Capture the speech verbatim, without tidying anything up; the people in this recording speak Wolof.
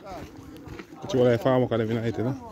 Ci wala famo ka dem ina ite no.